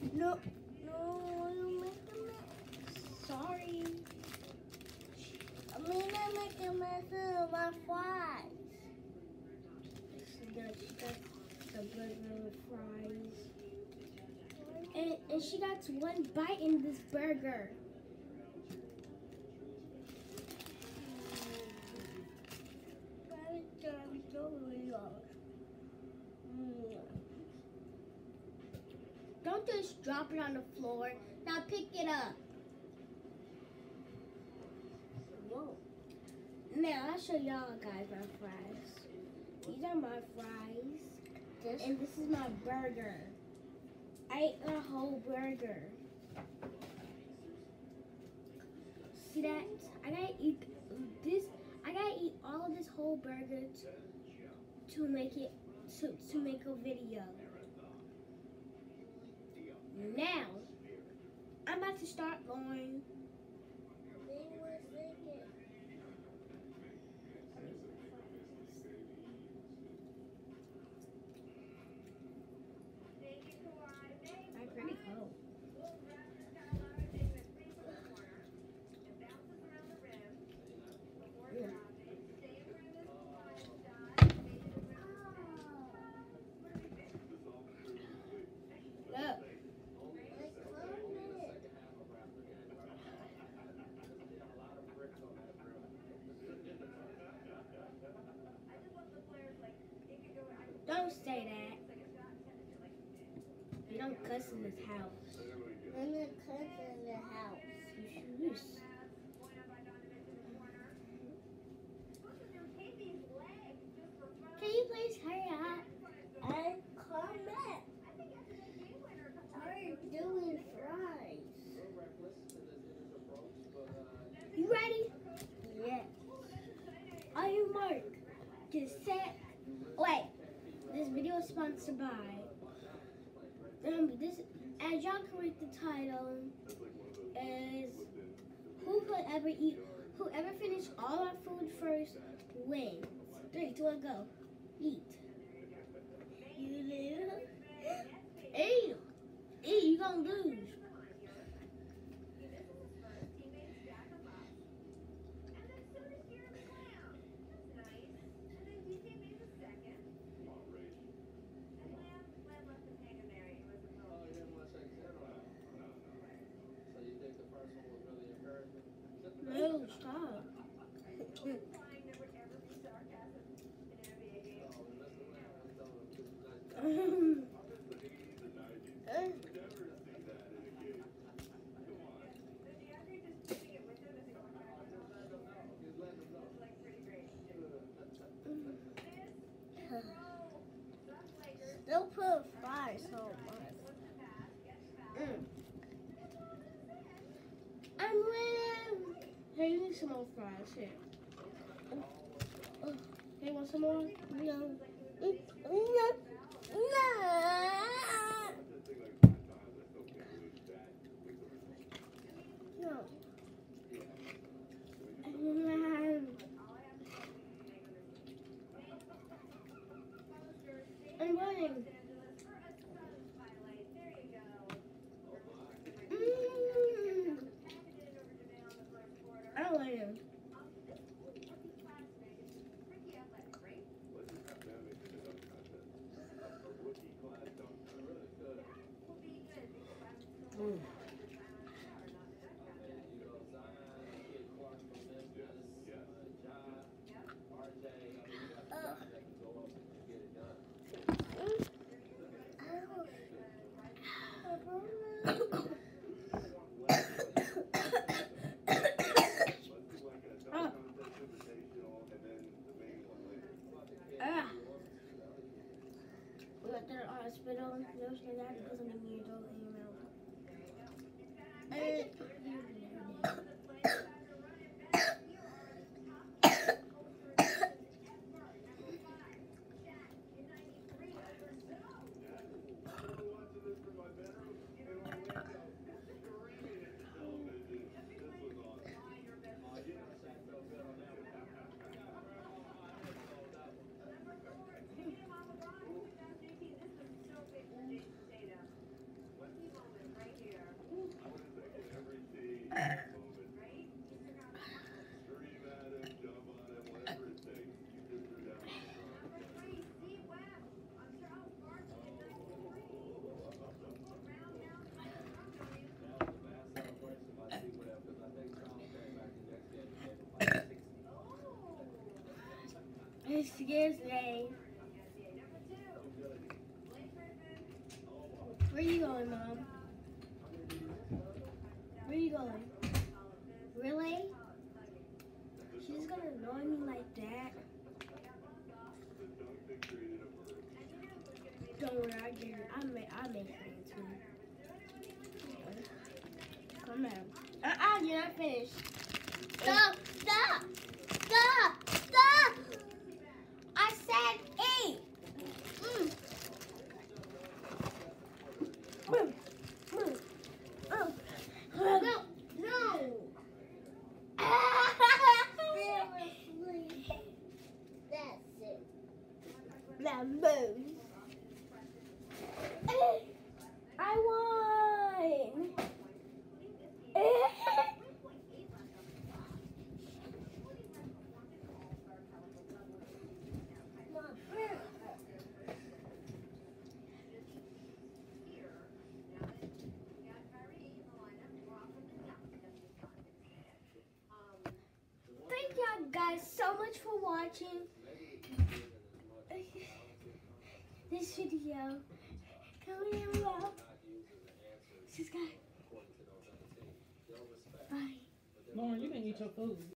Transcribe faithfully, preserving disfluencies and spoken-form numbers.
No, no, you make a mess. Sorry. I mean, I make a mess of my fries. She got, she got the burger with fries. And, and she got one bite in this burger. Don't just drop it on the floor. Now pick it up. Whoa. Now I'll show y'all guys my fries. These are my fries. This? And this is my burger. I ate a whole burger. See that? I gotta eat this. I gotta eat all of this whole burger to, to make it to, to make a video. Now, I'm about to start going. I'm pretty cold. Yeah. Look. Don't say that. You don't cuss in this house. I'm not cussing in the house. You should. Can you please hurry up? I come back. I'm doing fries. You ready? Yes. Are you Mark? Get set. Wait. This video is sponsored by. Um, this, as y'all can read the title, is who could ever eat, whoever finished all our food first wins. Three, two, one, go. Eat. You live. Eat. Eat. You gonna lose. No, stop. Still put fries so much. Mm. I'm winning. Hey, you need some more fries here. Oh, hey, want some more? No. Mm, no. No. No. I'm winning. Mm. I'm winning. Mm. Ah. We got that hospital. No, so that because I'm in your dog in your mouth. Excuse me. Where you going, Mom? Where you going? Really? She's gonna annoy me like that? Don't worry, I get it. I make, I make friends too. Come on. Uh-uh, you're not finished. Stop! Stop! Stop! Stop! I said eat! Mm. Mm. Mm. Mm. No! No! That's it. That moves. I won! Thank y'all guys so much for watching this video. Comment down below. Subscribe. Bye. Lauren, you didn't eat your food.